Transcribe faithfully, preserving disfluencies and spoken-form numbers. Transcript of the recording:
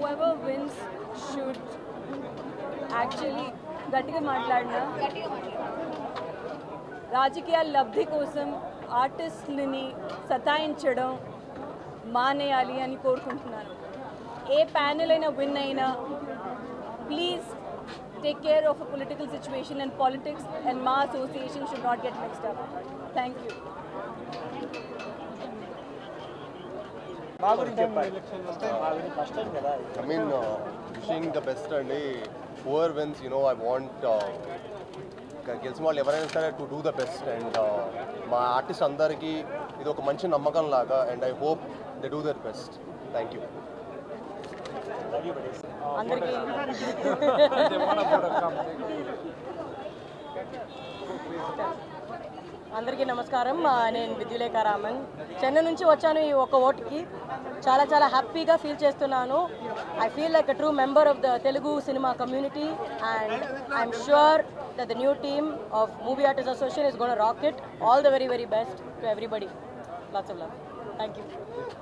whoever wins should actually గట్టిగా మాట్లాడినా రాజకీయ లబ్ధి కోసం ఆర్టిస్టులని సతాయించడం మానేయాలి అని కోరుకుంటున్నాను. ఏ ప్యానెల్ అయినా విన్ అయినా please take care of a political situation and politics and my association should not get mixed up. Thank you. I mean, uh, wishing the best and whoever wins, you know, I want గెలిచిన వాళ్ళు ఎవరైనా సరే to do the best and మా artist అందరికీ ఇది ఒక మంచి నమ్మకం లాగా and I hope they do their best. Thank you. అందరికీ అందరికీ నమస్కారం. నేను విద్యులేఖ రామన్ చెన్నై నుంచి వచ్చాను ఈ ఒక ఓటుకి. చాలా చాలా హ్యాపీగా ఫీల్ చేస్తున్నాను. I feel like a true member of the Telugu cinema community and I'm sure that the new team of Movie Artists Association is going to rock it. All the very very best to everybody. Lots of love. Thank you.